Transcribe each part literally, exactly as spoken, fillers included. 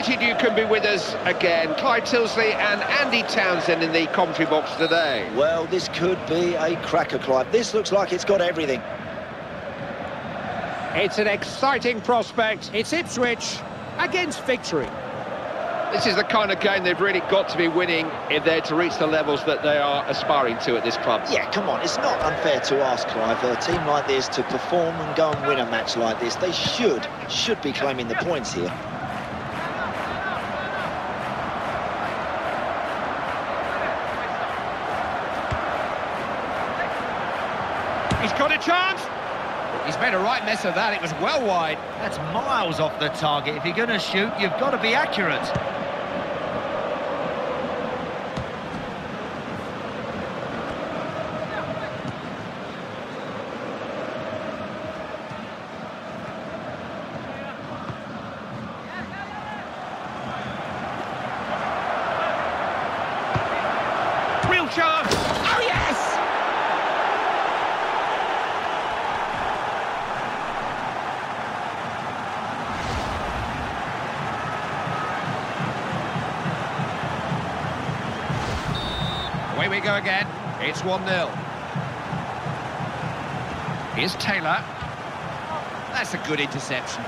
Delighted you can be with us again. Clive Tilsley and Andy Townsend in the commentary box today. Well, this could be a cracker, Clive. This looks like it's got everything. It's an exciting prospect. It's Ipswich against victory. This is the kind of game they've really got to be winning if they're to reach the levels that they are aspiring to at this club. Yeah, come on, it's not unfair to ask, Clive. A team like this to perform and go and win a match like this, they should, should be claiming the points here. He's got a chance. He's made a right mess of that. It was well wide. That's miles off the target. If you're going to shoot, you've got to be accurate. Real chance. Oh, yes! Away we go again. It's one nil. Here's Taylor. That's a good interception.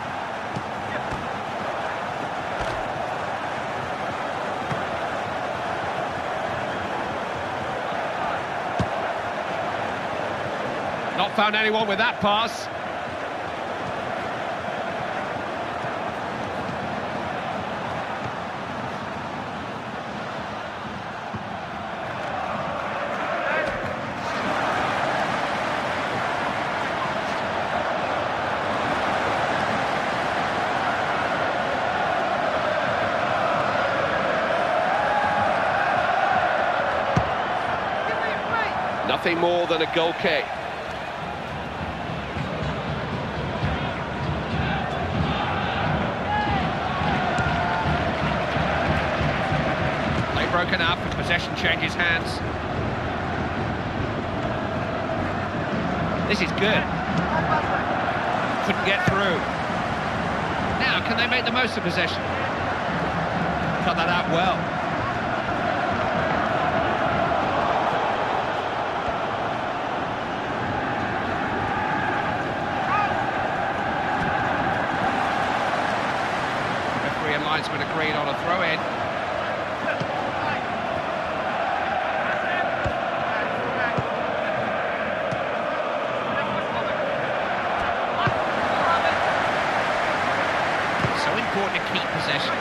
Not found anyone with that pass. Nothing more than a goal kick. Play broken up, possession changes hands. This is good. Couldn't get through. Now, can they make the most of possession? Cut that out well. Linesman agreed on a throw-in. So important to keep possession.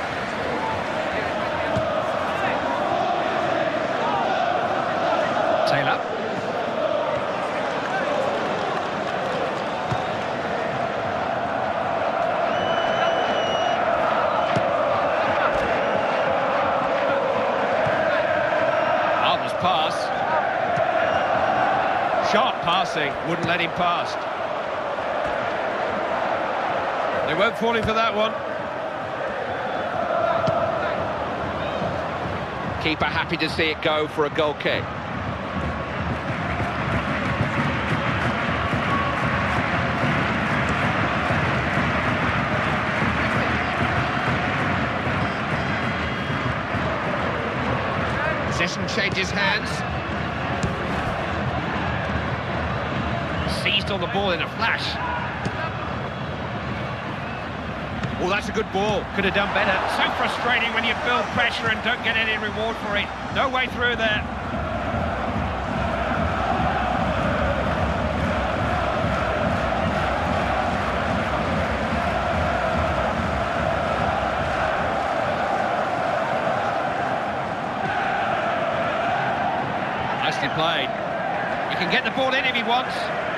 Taylor. Pass. Sharp passing, wouldn't let him past. They won't fall in for that one. Keeper happy to see it go for a goal kick. Possession changes hands. Seized on the ball in a flash. Oh, that's a good ball. Could have done better. So frustrating when you build pressure and don't get any reward for it. No way through there. Nicely played. He can get the ball in if he wants.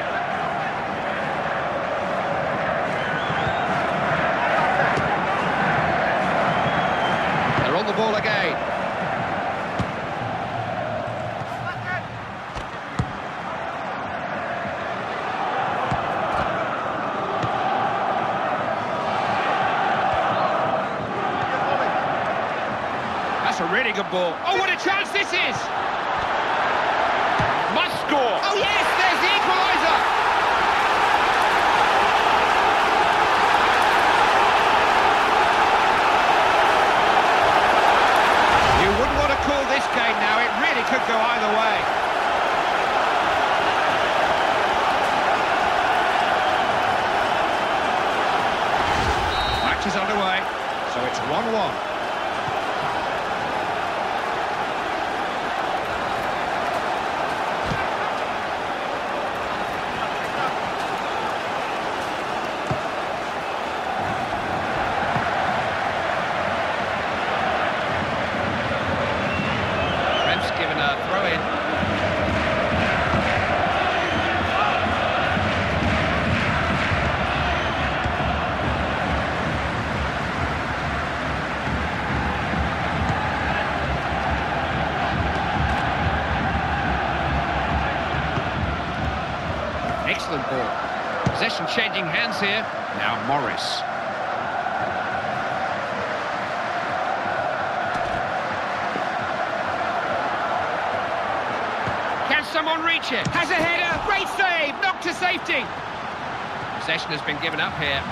They're on the ball again. That's a really good ball. Oh, what a chance this is! Must score. Oh, yes, there's the equaliser. match is underway, so it's one one. Given a throw-in. Excellent ball. Possession changing hands here. Now Morris. Someone reach it, has a header, great save, knocked to safety. Possession has been given up here.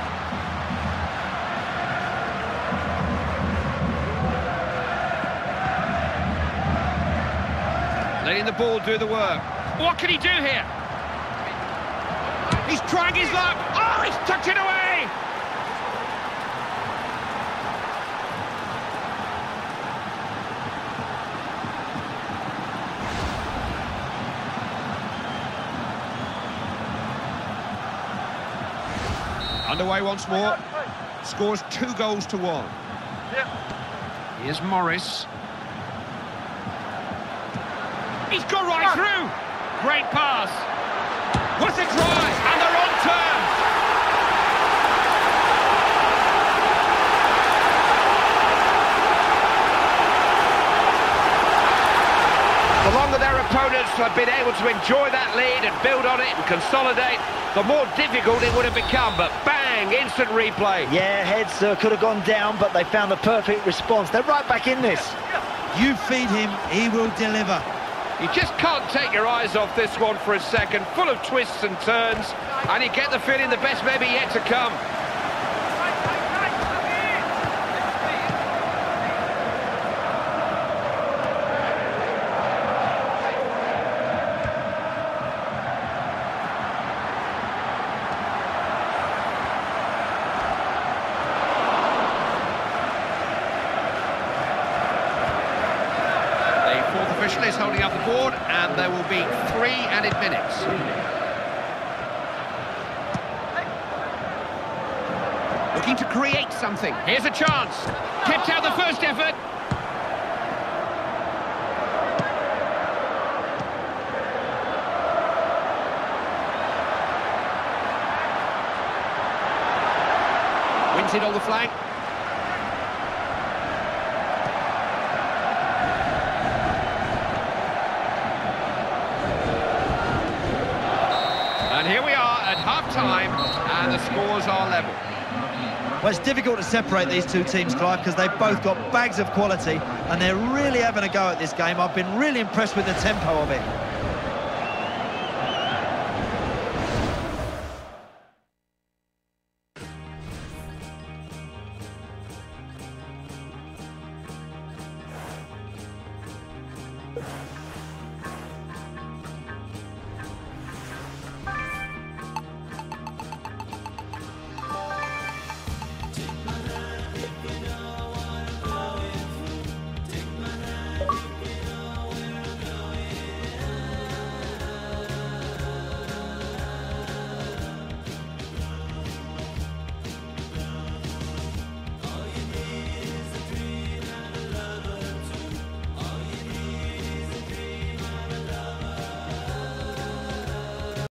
Letting the ball do the work. What can he do here? He's trying his luck. Oh, he's tucked it away. Underway once more, scores two goals to one. Here's Morris. He's gone right through. Great pass. What a try, and they're on terms. The longer their opponents have been able to enjoy that lead and build on it and consolidate, the more difficult it would have become, but bang, instant replay. Yeah, heads uh, could have gone down, but they found the perfect response. They're right back in this. You feed him, he will deliver. You just can't take your eyes off this one for a second, full of twists and turns, and you get the feeling the best may be yet to come. Is holding up the board, and there will be three added minutes. Looking to create something. Here's a chance. Kept out the first effort. Wins it on the flank. And here we are at half-time, and the scores are level. Well, it's difficult to separate these two teams, Clive, because they've both got bags of quality, and they're really having a go at this game. I've been really impressed with the tempo of it. You